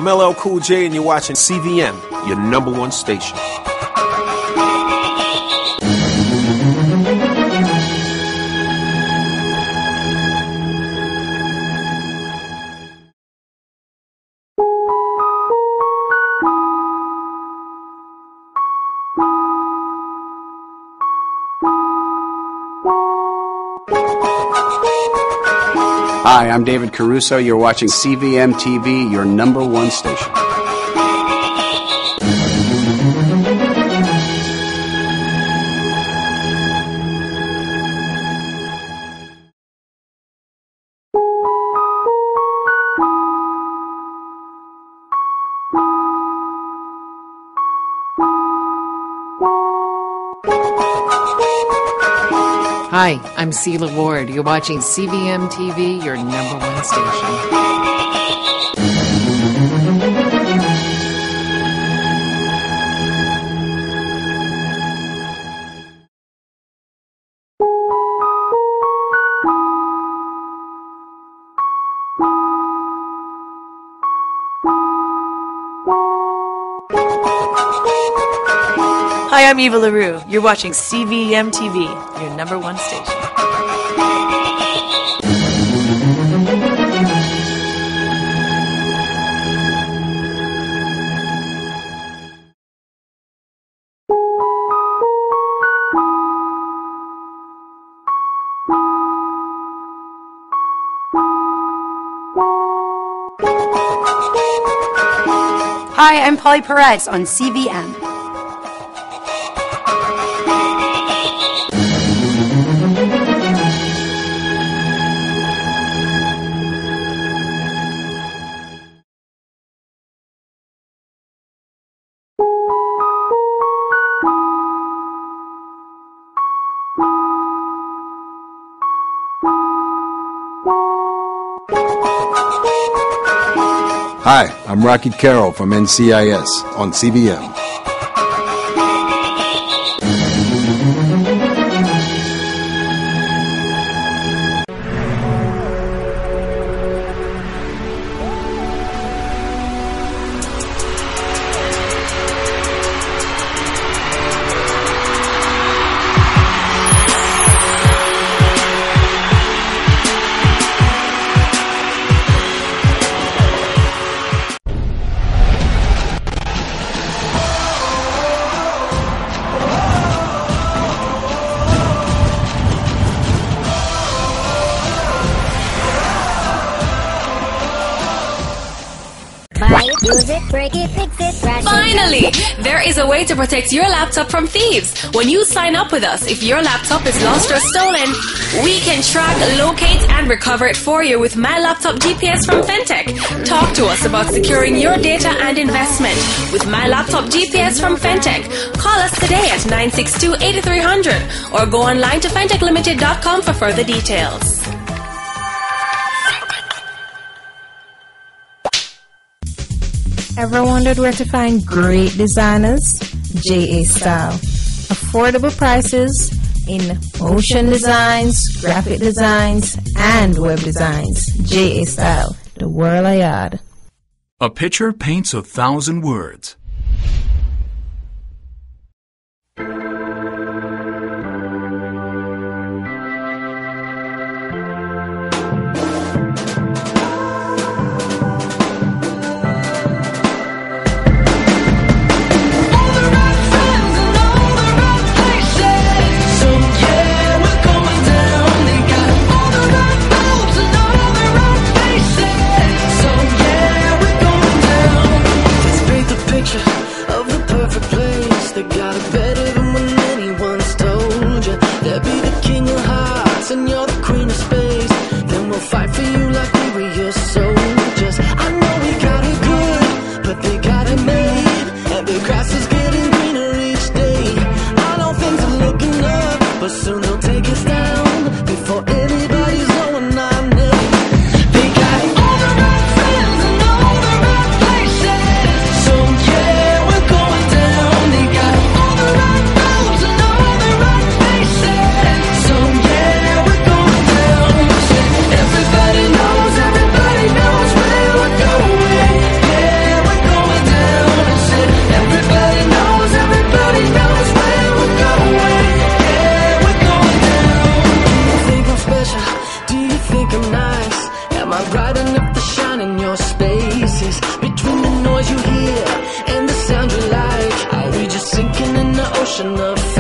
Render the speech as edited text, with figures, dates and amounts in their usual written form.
LL Cool J, and you're watching CVM, your #1 station. Hi, I'm David Caruso. You're watching CVM TV, your #1 station. Hi, I'm Sheila Ward. You're watching CVM TV, your #1 station. Hi, I'm Eva LaRue. You're watching CVM TV, your #1 station. Hi, I'm Polly Perez on CVM. Hi, I'm Rocky Carroll from NCIS on CVM. Use it, break it, fix it, crash it. Finally! There is a way to protect your laptop from thieves. When you sign up with us, if your laptop is lost or stolen, we can track, locate, and recover it for you with My Laptop GPS from Fentech. Talk to us about securing your data and investment with My Laptop GPS from Fentech. Call us today at 962-8300 or go online to fentechlimited.com for further details. Ever wondered where to find great designers? JA Style. Affordable prices in motion designs, graphic designs, and web designs. JA Style, the world I had. A picture paints 1,000 words. ocean of